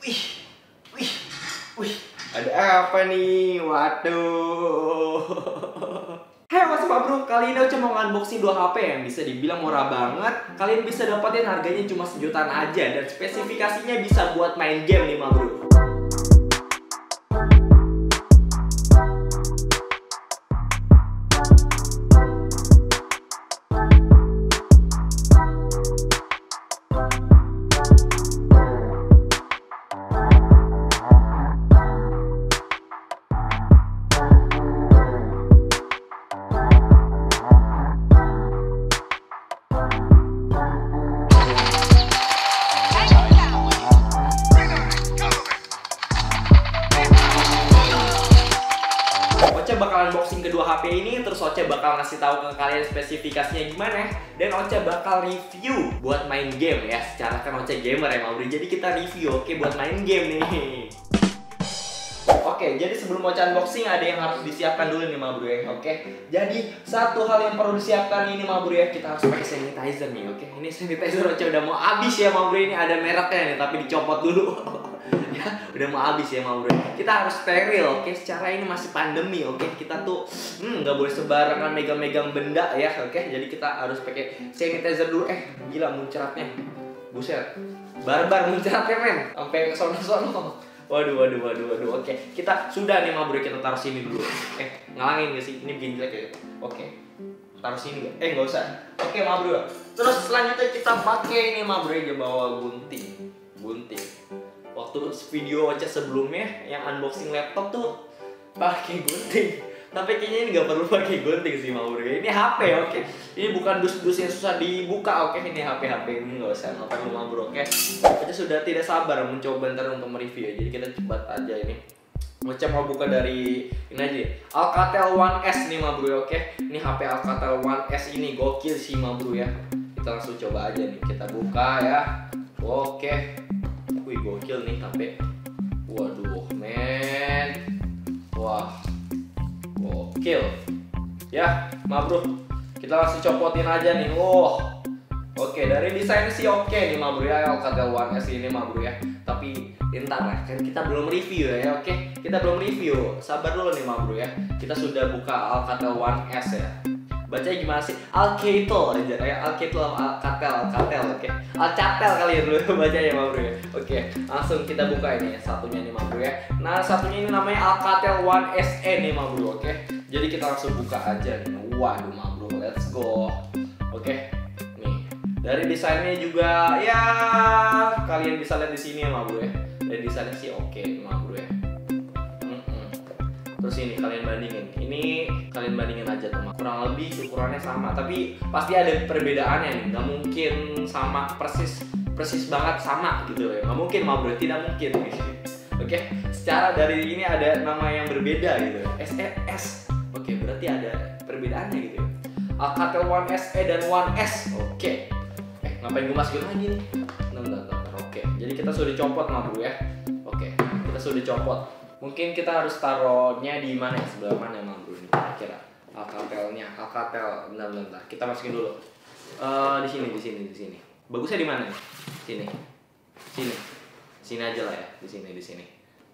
Wih, wih, wih. Ada apa nih? Waduh. Hai, what's up bro? Kali ini Ocha mau unboxing 2 HP yang bisa dibilang murah banget. Kalian bisa dapetin harganya cuma sejutaan aja. Dan spesifikasinya bisa buat main game nih bro. Ocha bakal unboxing kedua HP ini, terus Ocha bakal ngasih tahu ke kalian spesifikasinya gimana, dan Ocha bakal review buat main game ya. Secara kan Ocha gamer ya bro, jadi kita review oke buat main game nih. Oke, jadi sebelum Ocha unboxing ada yang harus disiapkan dulu nih bro ya. Oke, jadi satu hal yang perlu disiapkan ini bro ya, kita harus pakai sanitizer nih. Oke, ini sanitizer Ocha udah mau habis ya bro, ini ada mereknya nih tapi dicopot dulu. Ya, udah mau habis ya bro. Kita harus steril, oke. Secara ini masih pandemi, oke. Kita tuh nggak boleh sembarangan megang-megang benda ya, oke. Jadi kita harus pakai sanitizer dulu. Gila muncratnya, buset, barbar muncratnya men, sampai ke sono-sono. Waduh. Oke, kita sudah nih bro, kita taruh sini dulu. Ngalangin gak sih? Ini bikin jelek ya. Oke, taruh sini gak? Nggak usah. Oke bro. Terus selanjutnya kita pakai ini bro, aja bawa gunting. Waktu video Ocha sebelumnya yang unboxing laptop tuh pakai gunting, tapi kayaknya ini nggak perlu pakai gunting sih bro. Ini HP, oke. Ini bukan dus-dus yang susah dibuka, oke. Ini HP ini nggak usah, nggak perlu bro, oke. Ocha sudah tidak sabar mencoba ntar untuk mereview ya, jadi kita cepat aja ini. Ocha mau buka dari ini aja, Alcatel One S nih bro, oke. Ini HP Alcatel One S ini gokil sih bro ya. Kita langsung coba aja nih, kita buka ya. Oke. Wih, gokil nih HP. Waduh, men. Wah, gokil. Ya, bro. Kita langsung copotin aja nih. Oke, dari desain sih oke nih bro ya, Alcatel One S ini bro ya. Tapi entar lah, kan kita belum review ya, oke. Kita belum review. Sabar dulu nih bro ya. Kita sudah buka Alcatel One S ya. Bacanya gimana sih? Alcatel aja ya, Alcatel, oke. Alcatel kali ya dulu bacanya bro ya. Oke, langsung kita buka ini ya, satunya nih bro ya. Nah, satunya ini namanya Alcatel One SE nih bro, oke. Jadi kita langsung buka aja nih. Waduh bro, let's go. Oke. Nih, dari desainnya juga ya kalian bisa lihat di sini ya bro ya. Dari desainnya sih oke bro ya. Terus ini kalian bandingin aja teman, kurang lebih ukurannya sama, tapi pasti ada perbedaannya nih, nggak mungkin sama persis banget sama gitu ya, nggak mungkin bro, tidak mungkin. Oke, secara dari ini ada nama yang berbeda gitu, SES. Oke, berarti ada perbedaannya gitu ya. Alcatel One SE dan One S. Oke, ngapain gue masukin lagi nih? Bentar. Oke, jadi kita sudah copot bro ya. Oke, kita sudah copot. Mungkin kita harus taruhnya di mana ya? Sebelah mana bro ini kira-kira? Alcatelnya, bentar. Kita masukin dulu. Di sini. Bagusnya di mana nih? Sini aja lah ya, di sini.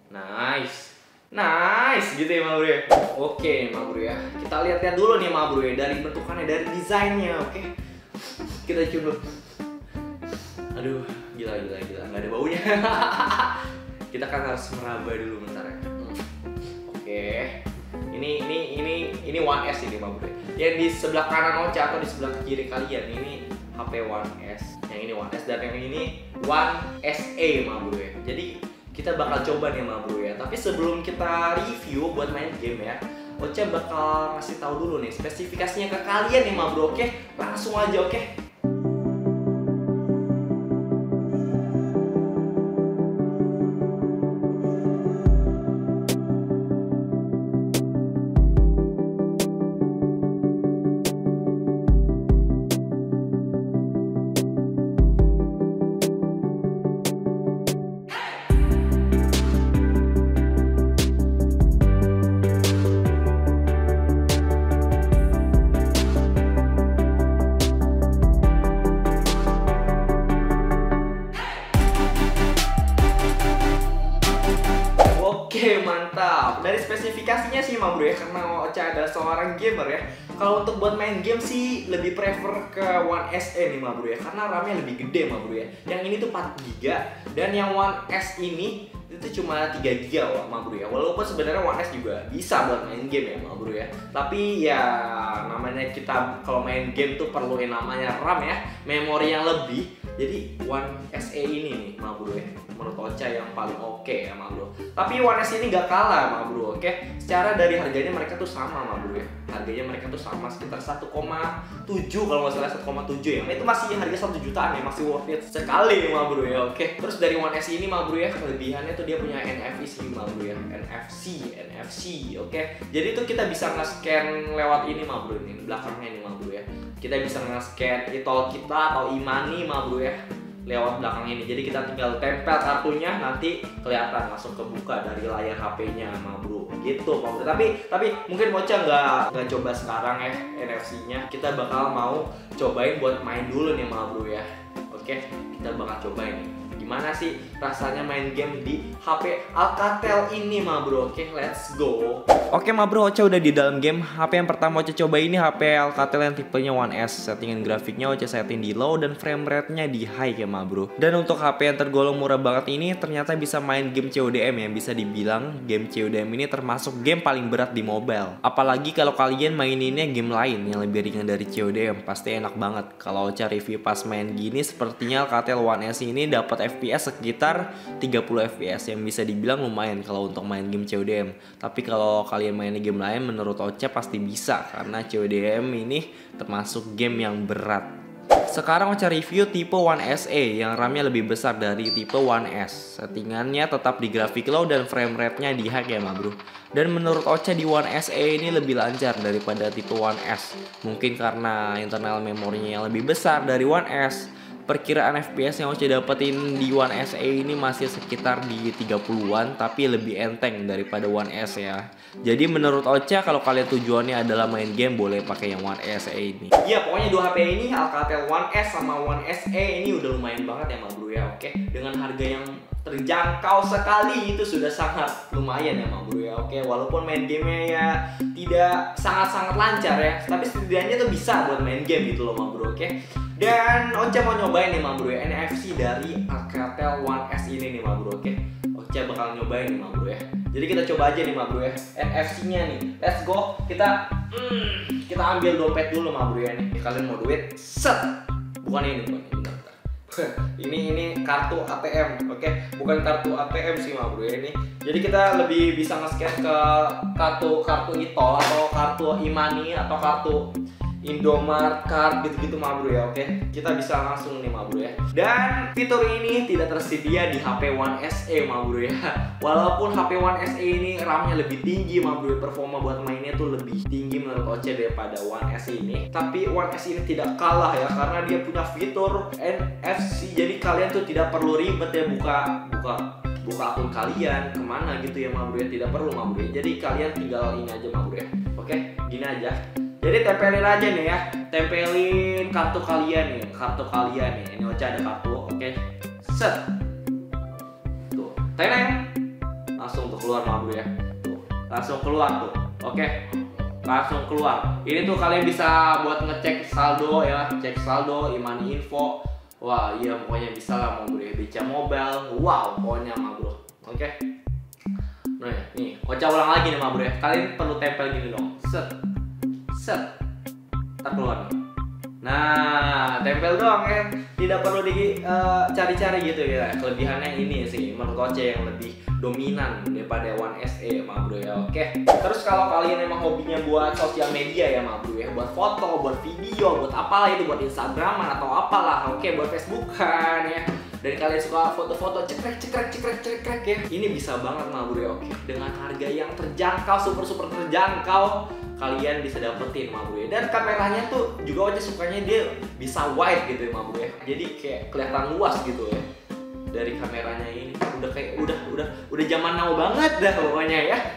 Nice gitu ya bro ya. Oke bro ya. Kita lihat dulu nih bro ya, dari bentukannya, dari desainnya, oke. Kita coba. Aduh, gila, nggak ada baunya. Kita kan harus meraba dulu bentar ya. Oke. Ini One S ini bro. Yang di sebelah kanan Ocha atau di sebelah kiri kalian ini HP One S. Yang ini One S dan yang ini One SE bro ya. Jadi kita bakal coba nih bro ya. Tapi sebelum kita review buat main game ya, Ocha bakal ngasih tahu dulu nih spesifikasinya ke kalian nih bro, oke? Langsung aja, oke? Oke, mantap. Dari spesifikasinya sih ma bro ya, karena Ocha ada seorang gamer ya. Kalau untuk buat main game sih lebih prefer ke One SE nih ma bro ya, karena RAM-nya lebih gede ma bro ya. Yang ini tuh 4 GB dan yang One S ini itu cuma 3 GB ma bro ya. Walaupun sebenarnya One S juga bisa buat main game ya ma bro ya. Tapi ya namanya kita kalau main game tuh perlu yang namanya RAM ya, memori yang lebih. Jadi One SE ini nih ma bro ya, menurut Ocha yang paling oke ya ma bro. Tapi One S ini gak kalah ma bro, oke? Secara dari harganya mereka tuh sama ma bro ya. Harganya mereka tuh sama sekitar 1,7 kalau nggak salah 1,7 ya. Itu masih harga 1 jutaan ya, masih worth it sekali ma bro ya, oke? Terus dari One S ini ma bro ya, kelebihannya tuh dia punya NFC ma bro ya, NFC, oke? Jadi tuh kita bisa nge-scan lewat ini ma bro, ini belakangnya ini ma bro ya. Kita bisa nge-scan e-tol kita atau e-money ma bro ya, lewat belakang ini. Jadi kita tinggal tempel kartunya, nanti kelihatan langsung kebuka dari layar HP-nya ma bro. Gitu ma bro. Tapi mungkin Ocha nggak coba sekarang ya NFC-nya. Kita bakal mau cobain buat main dulu nih ma bro ya. Oke, kita bakal cobain nih. Gimana sih rasanya main game di HP Alcatel ini ma bro. Oke, let's go. Oke ma bro, Ocha udah di dalam game. HP yang pertama Ocha coba ini HP Alcatel yang tipenya One S. Settingan grafiknya Ocha setting di low dan frame rate-nya di high ya ma bro. Dan untuk HP yang tergolong murah banget ini ternyata bisa main game CODM ya. Bisa dibilang game CODM ini termasuk game paling berat di mobile. Apalagi kalau kalian maininnya game lain yang lebih ringan dari CODM, pasti enak banget. Kalau Ocha review pas main gini, sepertinya Alcatel One S ini dapat FPS sekitar 30 FPS yang bisa dibilang lumayan kalau untuk main game CODM. Tapi kalau kalian main game lain, menurut Ocha pasti bisa karena CODM ini termasuk game yang berat. Sekarang Ocha review tipe One SE yang RAM-nya lebih besar dari tipe One S. Settingannya tetap di grafik low dan frame rate-nya di high ya ma bro. Dan menurut Ocha di One SE ini lebih lancar daripada tipe One S. Mungkin karena internal memorinya yang lebih besar dari One S. Perkiraan FPS yang Ocha dapetin di One SE ini masih sekitar di 30-an, tapi lebih enteng daripada One S ya. Jadi menurut Ocha kalau kalian tujuannya adalah main game, boleh pakai yang One SE ini. Iya, pokoknya dua HP ini Alcatel One S sama One SE ini udah lumayan banget ya ma bro ya, oke? Dengan harga yang terjangkau sekali itu sudah sangat lumayan ya ma bro ya, oke? Walaupun main gamenya ya tidak sangat-sangat lancar ya, tapi setidaknya tuh bisa buat main game gitu loh ma bro, oke? Dan Ocha mau nyobain nih ma bro ya, NFC dari Alcatel One S ini nih ma bro, oke? Ocha bakal nyobain nih ma bro ya. Jadi kita coba aja nih ma bro ya, NFC-nya nih. Let's go. Kita ambil dompet dulu ma bro ya nih. Kalian mau duit? Set. Bukan ini, bentar. Ini kartu ATM, oke? Bukan kartu ATM sih ma bro ya ini. Jadi kita lebih bisa nge-scan ke kartu e-tol atau kartu e-money atau kartu Indomart card gitu-gitu ma bro ya, oke? Kita bisa langsung nih ma bro ya. Dan fitur ini tidak tersedia di HP One SE ma bro ya. Walaupun HP One SE ini RAM-nya lebih tinggi ma bro, performa buat mainnya tuh lebih tinggi menurut Ocha daripada One S ini. Tapi One S ini tidak kalah ya, karena dia punya fitur NFC. Jadi kalian tuh tidak perlu ribet ya buka akun kalian kemana gitu ya ma bro ya. Tidak perlu ma bro ya. Jadi kalian tinggal ini aja ma bro ya. Oke, gini aja. Jadi tempelin aja nih ya, tempelin kartu kalian nih, Ini Ocha ada kartu, oke? Set, tuh, teneng, langsung tuh keluar ma bro ya, tuh, langsung keluar tuh, oke? Langsung keluar. Ini tuh kalian bisa buat ngecek saldo ya, cek saldo, e-money info. Wah, iya pokoknya bisa lah ma bro ya, baca mobile, wow, pokoknya ma bro, oke? Nah, nih, Ocha ulang lagi nih ma bro ya, kalian perlu tempel gini dong, set. Ntar keluar nih. Nah, tempel doang ya, tidak perlu cari-cari gitu ya. Kelebihannya ini sih menurut Ocha yang lebih dominan daripada One SE ma bro ya, oke? Terus kalau kalian emang hobinya buat sosial media ya ma bro ya, buat foto, buat video, buat apalah itu, buat Instagraman atau apalah, oke? Buat Facebookan ya. Dan kalian suka foto-foto cekrek ya, ini bisa banget ma bro ya, oke? Dengan harga yang terjangkau, super terjangkau, kalian bisa dapetin ma bro ya. Dan kameranya tuh juga Ocha sukanya dia bisa wide gitu ya ma bro ya. Jadi kayak kelihatan luas gitu ya. Dari kameranya ini udah kayak udah zaman now banget dah pokoknya ya.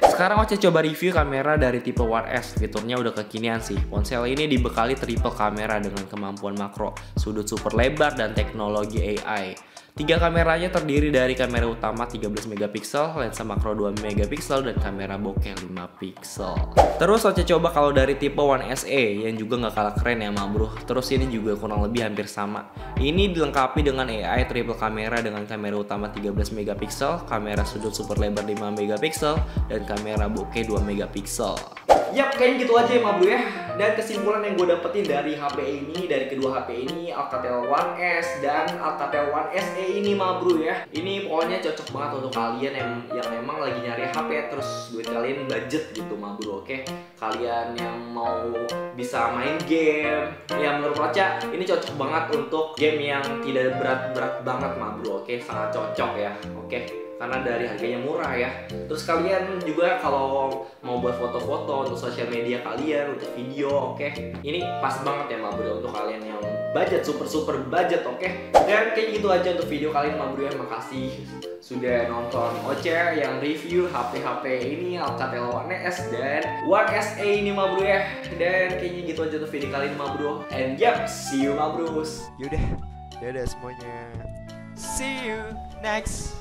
Sekarang Oce coba review kamera dari tipe One S. Fiturnya udah kekinian sih. Ponsel ini dibekali triple kamera dengan kemampuan makro, sudut super lebar, dan teknologi AI. 3 kameranya terdiri dari kamera utama 13 megapiksel, lensa makro 2 megapiksel, dan kamera bokeh 5 piksel. Terus Oce coba kalau dari tipe One SE yang juga nggak kalah keren ya ma bro. Terus ini juga kurang lebih hampir sama. Ini dilengkapi dengan AI triple kamera dengan kamera utama 13 megapiksel, kamera sudut super lebar 5 megapiksel, dan kamera bokeh 2 megapiksel. Yap, kayaknya gitu aja ya ma bro ya. Dan kesimpulan yang gue dapetin dari HP ini, dari kedua HP ini, Alcatel One S dan Alcatel One SE ini ma bro ya. Ini pokoknya cocok banget untuk kalian yang emang lagi nyari HP terus duit kalian budget gitu ma bro, oke? Kalian yang mau bisa main game, ya menurut Ocha ini cocok banget untuk game yang tidak berat-berat banget ma bro, oke? Sangat cocok ya, oke? Karena dari harganya murah ya. Terus kalian juga kalau mau buat foto-foto untuk sosial media kalian, untuk video, oke? Ini pas banget ya ma bro untuk kalian yang budget, super budget, oke? Dan kayak gitu aja untuk video kali ini ma bro ya. Makasih sudah nonton Oce yang review HP ini, Alcatel One S dan One SE ini ma bro ya. Dan kayaknya gitu aja untuk video kali ini ma bro. And yep, see you ma bros. Yaudah, dadah semuanya. See you next